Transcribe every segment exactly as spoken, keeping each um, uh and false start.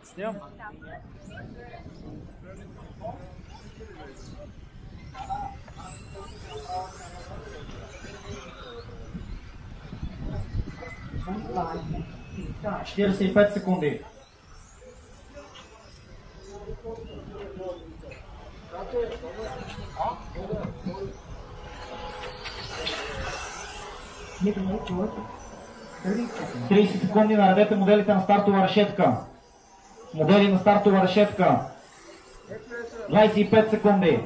Снимам? четиридесет и пет секунди. тридесет секунди, наредете моделите на стартова решетка. Модели на стартова решетка. двадесет и пет секунди.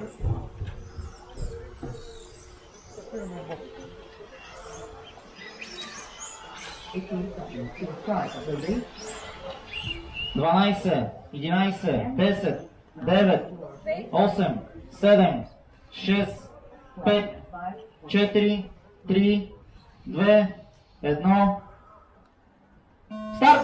дванадесет, единадесет, десет, девет, осем, седем, шест, пет, четири, три, две, едно. Старт!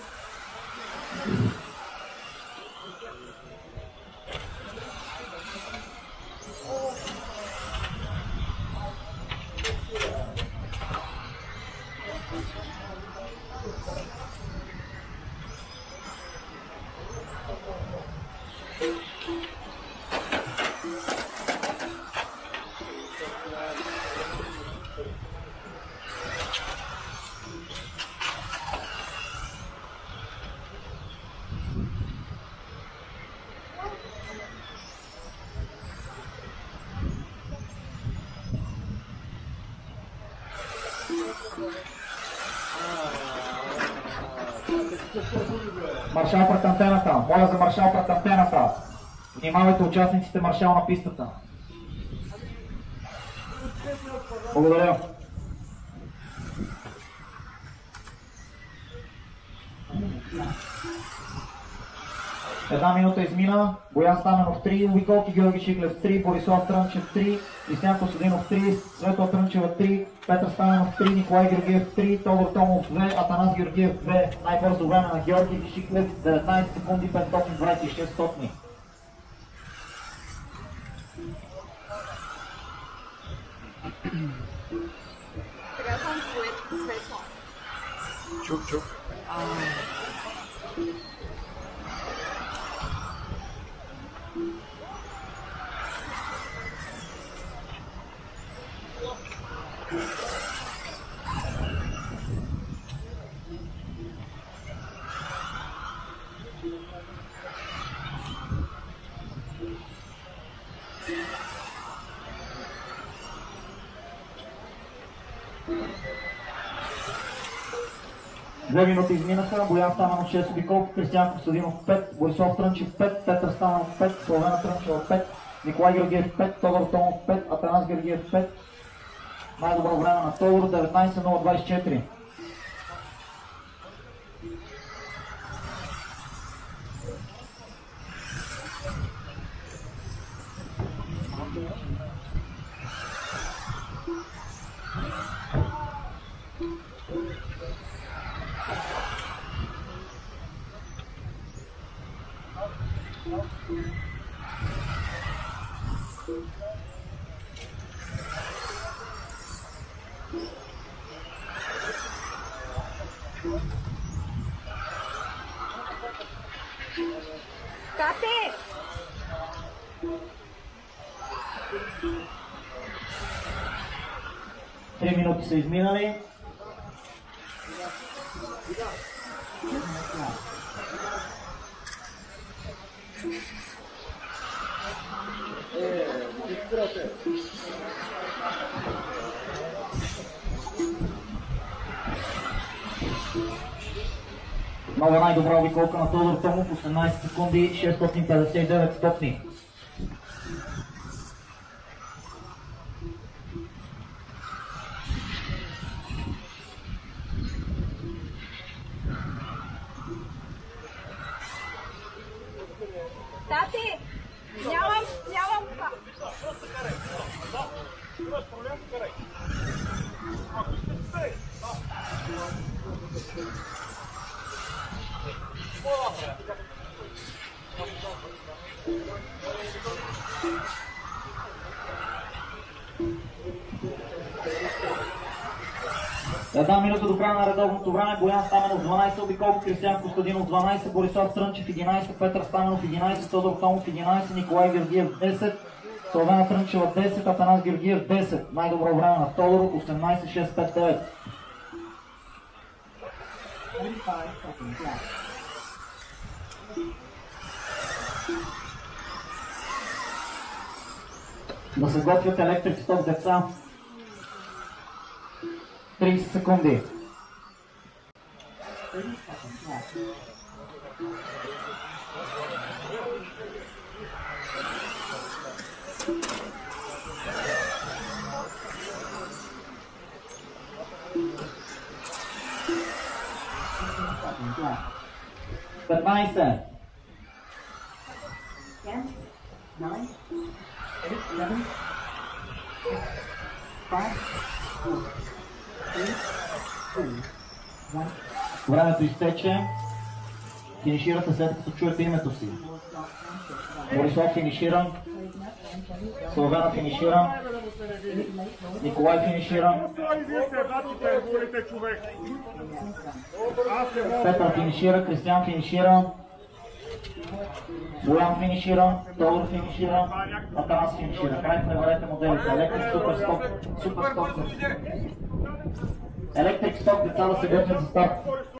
Маршал пред антената. Моля за маршал пред антената. Внимавайте участниците маршал на пистата. Благодаря. Една минута измина. Боян Стаменов три, обиколки Георги Шиглев три, Борислав Трънчев три, Кристиян Костадинов три, Светла Трънчева три, Петър Стаменов три, Николай Георгиев три, Тодор Томов две, Атанас Георгиев две. Най-бързо време на Георги Шиглев деветнадесет секунди петстотин двадесет и шест стотни. Сега съм Светла. Чук, чук. Две минути изминаха. Боян Стаменов шест обиколки, Кристиян Костадинов пет, Борислав Трънчев пет, Петър Стаменов пет, Славена Трънчева пет, Николай Георгиев пет, Тодор Томов пет, Атанас Георгиев пет. Най-добро време на Тодор деветнадесет нула двадесет и четири. Кате! Три минути са изминали. Нова най-добра обиколка на Тодор Томов, осемнадесет секунди, шестстотин петдесет и девет стотни. Тати! Нямам, нямам па! Една минута до края на редовното време. Боян Стаменов дванайсет обиколки, Кристиян Костадинов дванайсет, Борислав Трънчев единайсет, Петър Стаменов единайсет, Тодор Томов единайсет, Николай Георгиев десет, Славена Трънчева десет, Атанас Георгиев десет. Най-добро време на Тодор осемнайсет шест пет девет. Да се готвят електрик стоп деца. трийсет секунди. петнайсет. Времето изтече. Финиширате след като чуете името си. Борислав финишира. Славена финишира. Николай финишира. Петър финишира. Кристиян финишира. Боян финишира. Тодор финишира. Атанас финишира. Край, преверете моделите. Електрик супер стоп. Супер стоп. Електрик стоп, деца да се готвят за старт.